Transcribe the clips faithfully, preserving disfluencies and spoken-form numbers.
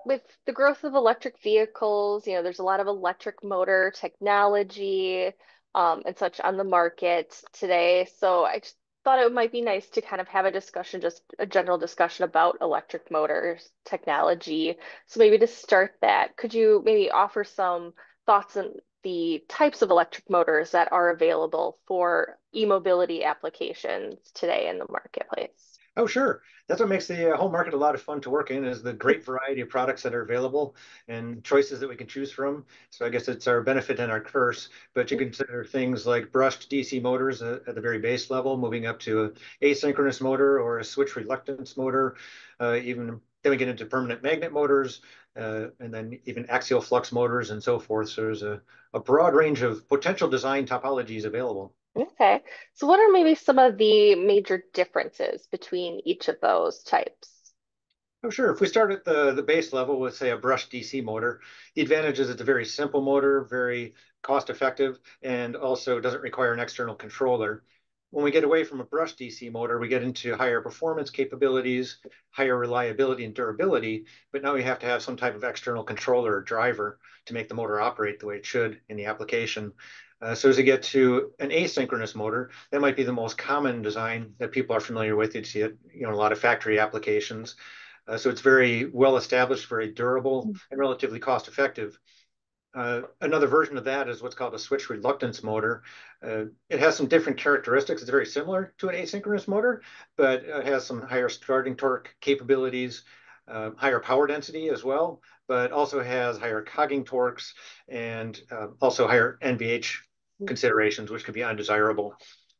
with the growth of electric vehicles, you know, there's a lot of electric motor technology um, and such on the market today. So I just thought it might be nice to kind of have a discussion, just a general discussion about electric motors technology. So maybe to start that, could you maybe offer some thoughts on the types of electric motors that are available for e-mobility applications today in the marketplace? Oh, sure. That's what makes the uh, whole market a lot of fun to work in is the great variety of products that are available and choices that we can choose from. So I guess it's our benefit and our curse, but you consider things like brushed D C motors at, at the very base level, moving up to an asynchronous motor or a switch reluctance motor. Uh, even then we get into permanent magnet motors, uh, and then even axial flux motors and so forth. So there's a, a broad range of potential design topologies available. Okay. So what are maybe some of the major differences between each of those types? Oh, sure. If we start at the, the base level with, say, a brushed D C motor, the advantage is it's a very simple motor, very cost effective, and also doesn't require an external controller. When we get away from a brushed D C motor, we get into higher performance capabilities, higher reliability and durability, but now we have to have some type of external controller or driver to make the motor operate the way it should in the application. Uh, so as you get to an asynchronous motor, that might be the most common design that people are familiar with. You'd see it, you know, a lot of factory applications. Uh, so it's very well established, very durable, and relatively cost effective. Uh, another version of that is what's called a switch reluctance motor. Uh, it has some different characteristics. It's very similar to an asynchronous motor, but it has some higher starting torque capabilities, uh, higher power density as well, but also has higher cogging torques and uh, also higher N V H considerations, which could be undesirable.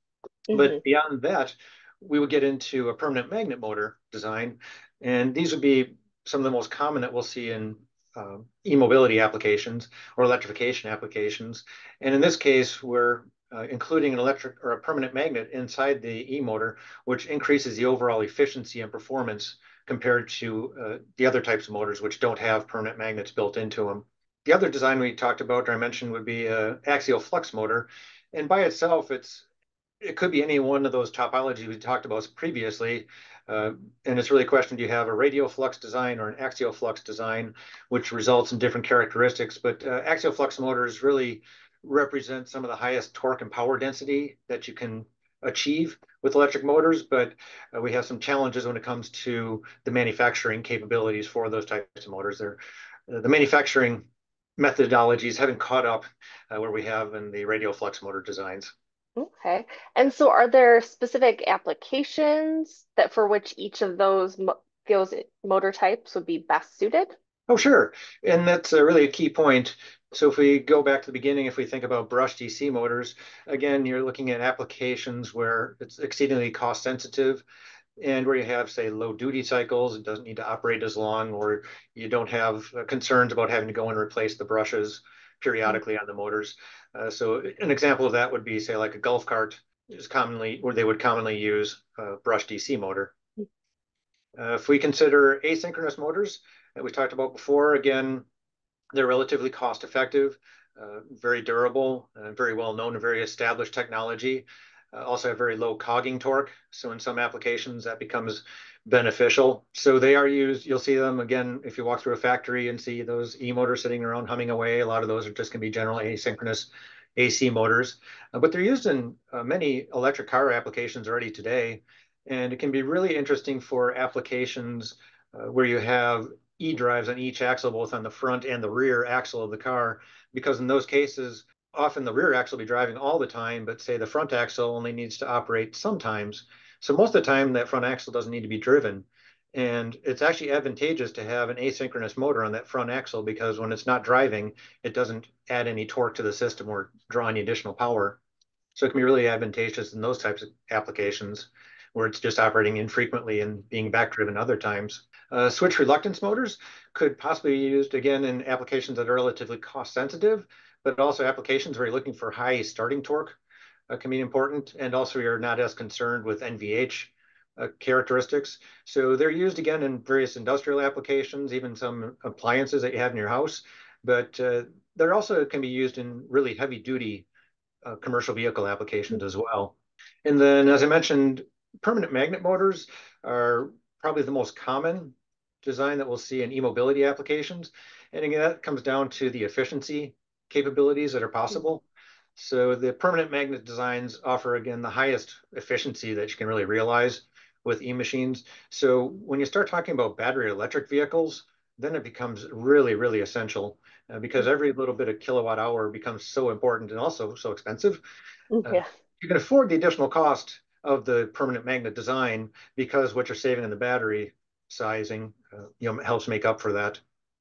Hmm. But beyond that, we would get into a permanent magnet motor design, and these would be some of the most common that we'll see in uh, e-mobility applications or electrification applications. And in this case, we're uh, including an electric or a permanent magnet inside the e-motor, which increases the overall efficiency and performance compared to uh, the other types of motors, which don't have permanent magnets built into them. The other design we talked about or I mentioned would be an axial flux motor. And by itself, it's it could be any one of those topologies we talked about previously. Uh, and it's really a question, do you have a radial flux design or an axial flux design, which results in different characteristics. But uh, axial flux motors really represent some of the highest torque and power density that you can achieve with electric motors. But uh, we have some challenges when it comes to the manufacturing capabilities for those types of motors. They're, uh, the manufacturing methodologies haven't caught up uh, where we have in the radial flux motor designs. Okay. And so are there specific applications that for which each of those mo those motor types would be best suited? Oh, sure. And that's uh, really a key point. So if we go back to the beginning, if we think about brush D C motors, again, you're looking at applications where it's exceedingly cost sensitive and where you have, say, low duty cycles, it doesn't need to operate as long, or you don't have uh, concerns about having to go and replace the brushes periodically on the motors. Uh, so an example of that would be, say, like a golf cart is commonly, where they would commonly use a brush D C motor. Uh, if we consider asynchronous motors that we talked about before, again, they're relatively cost effective, uh, very durable, uh, very well known and very established technology. Uh, also have very low cogging torque. So in some applications that becomes beneficial. So they are used, you'll see them again, if you walk through a factory and see those e-motors sitting around humming away, a lot of those are just gonna be general asynchronous A C motors. Uh, but they're used in uh, many electric car applications already today. And it can be really interesting for applications uh, where you have e-drives on each axle, both on the front and the rear axle of the car, because in those cases, often the rear axle will be driving all the time, but say the front axle only needs to operate sometimes. So most of the time, that front axle doesn't need to be driven. And it's actually advantageous to have an asynchronous motor on that front axle because when it's not driving, it doesn't add any torque to the system or draw any additional power. So it can be really advantageous in those types of applications where it's just operating infrequently and being back driven other times. Uh, switch reluctance motors could possibly be used again in applications that are relatively cost sensitive, but also applications where you're looking for high starting torque uh, can be important. And also you're not as concerned with N V H uh, characteristics. So they're used again in various industrial applications, even some appliances that you have in your house, but uh, they're also can be used in really heavy duty uh, commercial vehicle applications as well. And then, as I mentioned, permanent magnet motors are probably the most common design that we'll see in e-mobility applications. And again, that comes down to the efficiency capabilities that are possible. So the permanent magnet designs offer, again, the highest efficiency that you can really realize with e-machines. So when you start talking about battery electric vehicles, then it becomes really, really essential uh, because every little bit of kilowatt hour becomes so important and also so expensive. Uh, Yeah. you can afford the additional cost of the permanent magnet design because what you're saving in the battery sizing, uh, you know, helps make up for that.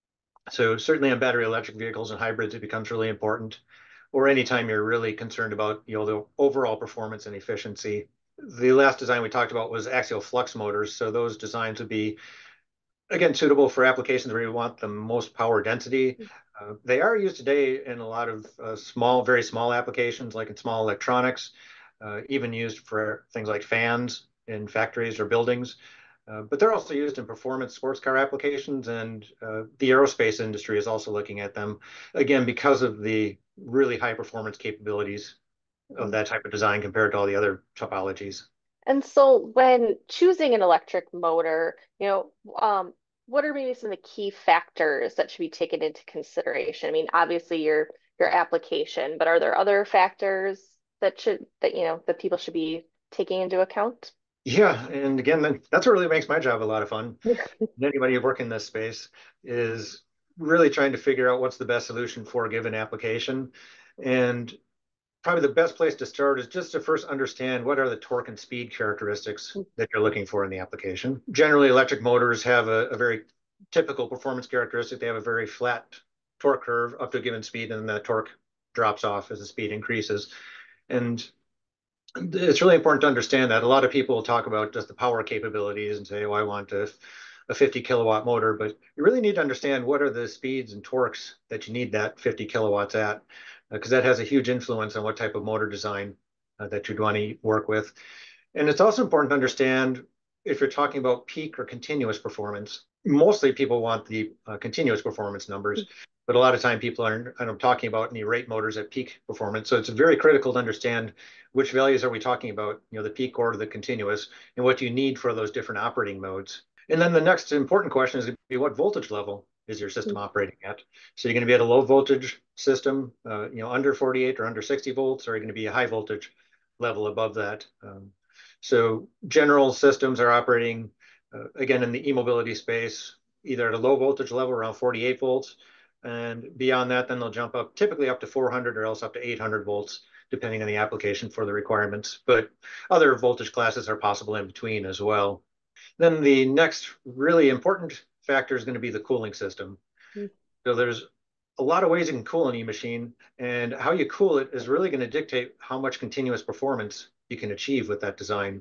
So certainly on battery electric vehicles and hybrids, it becomes really important. Or anytime you're really concerned about, you know, the overall performance and efficiency. The last design we talked about was axial flux motors. So those designs would be, again, suitable for applications where you want the most power density. Uh, they are used today in a lot of uh, small, very small applications, like in small electronics, uh, even used for things like fans in factories or buildings. Uh, but they're also used in performance sports car applications, and uh, the aerospace industry is also looking at them, again, because of the really high performance capabilities of that type of design compared to all the other topologies. And so when choosing an electric motor, you know, um, what are maybe some of the key factors that should be taken into consideration? I mean, obviously your your application, but are there other factors that should that you know that people should be taking into account? Yeah, and again, that's what really makes my job a lot of fun. And anybody who work in this space is really trying to figure out what's the best solution for a given application. And probably the best place to start is just to first understand what are the torque and speed characteristics that you're looking for in the application. Generally, electric motors have a, a very typical performance characteristic. They have a very flat torque curve up to a given speed, and then the torque drops off as the speed increases. And it's really important to understand that. A lot of people talk about just the power capabilities and say, oh, I want a, a fifty kilowatt motor, but you really need to understand what are the speeds and torques that you need that fifty kilowatts at, because uh, that has a huge influence on what type of motor design uh, that you'd want to work with. And it's also important to understand if you're talking about peak or continuous performance. Mostly people want the uh, continuous performance numbers, but a lot of time people are kind of talking about any rate motors at peak performance. So it's very critical to understand which values are we talking about, you know, the peak or the continuous, and what you need for those different operating modes. And then the next important question is going to be what voltage level is your system operating at? So you're going to be at a low voltage system, uh, you know, under forty-eight or under sixty volts, or are you going to be a high voltage level above that? Um, so general systems are operating, uh, again, in the e-mobility space, either at a low voltage level around forty-eight volts, and beyond that, then they'll jump up typically up to four hundred or else up to eight hundred volts, depending on the application for the requirements. But other voltage classes are possible in between as well. Then the next really important factor is going to be the cooling system. So there's a lot of ways you can cool an e-machine, and how you cool it is really going to dictate how much continuous performance you can achieve with that design.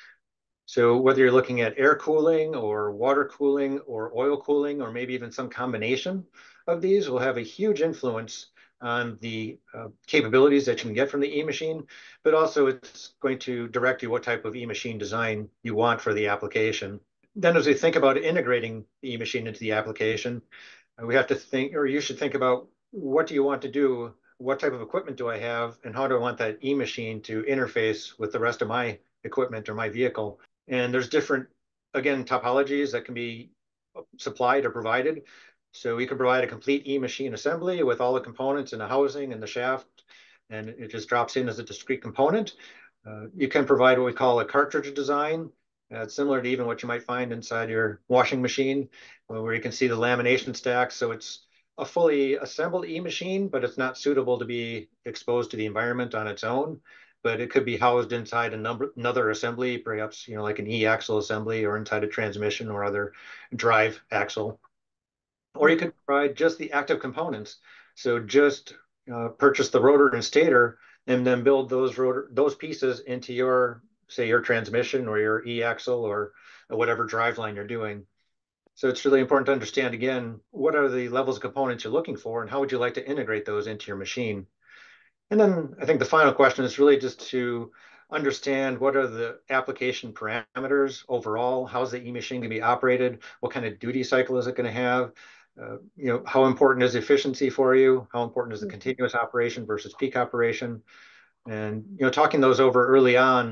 So whether you're looking at air cooling or water cooling or oil cooling, or maybe even some combination of these, will have a huge influence on the uh, capabilities that you can get from the e-machine, but also it's going to direct you what type of e-machine design you want for the application. Then as we think about integrating the e-machine into the application, uh, we have to think, or you should think about, what do you want to do? What type of equipment do I have? And how do I want that e-machine to interface with the rest of my equipment or my vehicle? And there's different, again, topologies that can be supplied or provided. So we can provide a complete e-machine assembly with all the components and the housing and the shaft, and it just drops in as a discrete component. Uh, you can provide what we call a cartridge design. Uh, it's similar to even what you might find inside your washing machine, where you can see the lamination stack. So it's a fully assembled e-machine, but it's not suitable to be exposed to the environment on its own. But it could be housed inside a number, another assembly, perhaps, you know, like an e-axle assembly, or inside a transmission or other drive axle. Or you could provide just the active components. So just uh, purchase the rotor and stator, and then build those rotor those pieces into your, say, your transmission or your e-axle or whatever driveline you're doing. So it's really important to understand, again, what are the levels of components you're looking for, and how would you like to integrate those into your machine? And then I think the final question is really just to understand what are the application parameters overall. How's the e-machine going to be operated? What kind of duty cycle is it going to have? Uh, you know, how important is efficiency for you? How important is the continuous operation versus peak operation? And, you know, talking those over early on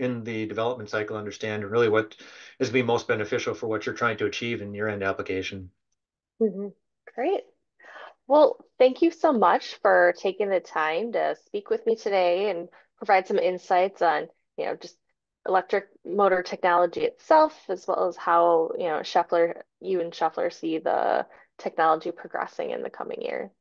in the development cycle understand really what is being most beneficial for what you're trying to achieve in your end application. Hmm. Great. Well, thank you so much for taking the time to speak with me today and provide some insights on, you know, just electric motor technology itself, as well as how, you know, Schaeffler, you and Schaeffler see the technology progressing in the coming year.